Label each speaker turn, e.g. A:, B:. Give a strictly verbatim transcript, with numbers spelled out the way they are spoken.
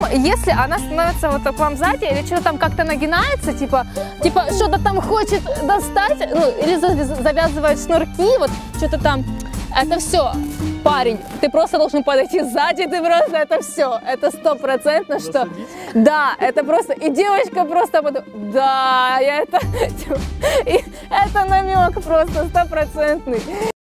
A: если она становится вот к вам сзади, или что-то там как-то нагинается, типа, типа что-то там хочет достать, ну, или завязывает шнурки, вот что-то там, это все, парень, ты просто должен подойти сзади, ты просто, это все, это стопроцентно, что, да, это просто, и девочка просто, да, я это, и это намек просто стопроцентный.